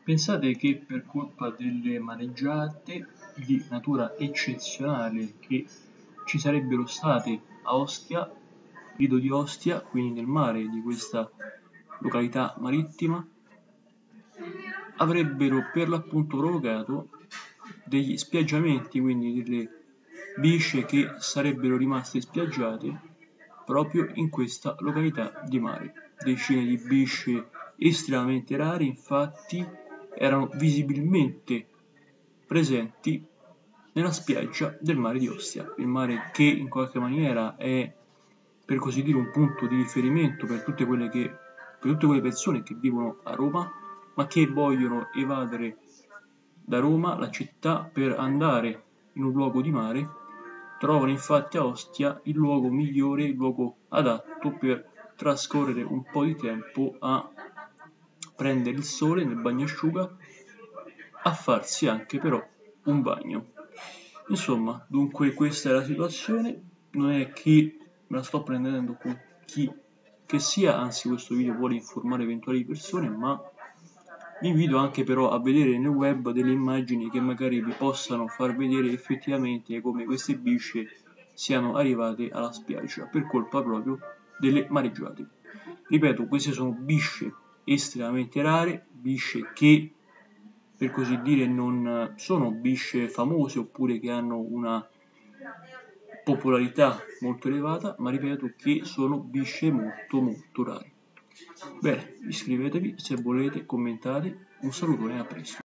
Pensate che per colpa delle mareggiate di natura eccezionale che ci sarebbero state a Ostia, Lido di Ostia, quindi nel mare di questa località marittima, avrebbero per l'appunto provocato degli spiaggiamenti, quindi delle bisce che sarebbero rimaste spiaggiate proprio in questa località di mare. Decine di bisce estremamente rare, infatti, erano visibilmente presenti nella spiaggia del mare di Ostia, il mare che in qualche maniera è, per così dire, un punto di riferimento per tutte quelle persone che vivono a Roma, ma che vogliono evadere da Roma, la città, per andare in un luogo di mare. Trovano infatti a Ostia il luogo migliore, il luogo adatto per trascorrere un po' di tempo a prendere il sole nel bagnasciuga, a farsi anche però un bagno. Insomma, dunque questa è la situazione, non è che me la sto prendendo con chi che sia, anzi questo video vuole informare eventuali persone, ma vi invito anche però a vedere nel web delle immagini che magari vi possano far vedere effettivamente come queste bisce siano arrivate alla spiaggia per colpa proprio delle mareggiate. Ripeto, queste sono bisce estremamente rare, bisce che per così dire non sono bisce famose oppure che hanno una popolarità molto elevata, ma ripeto che sono bisce molto rare. Bene, iscrivetevi se volete, commentate, un salutone e a presto.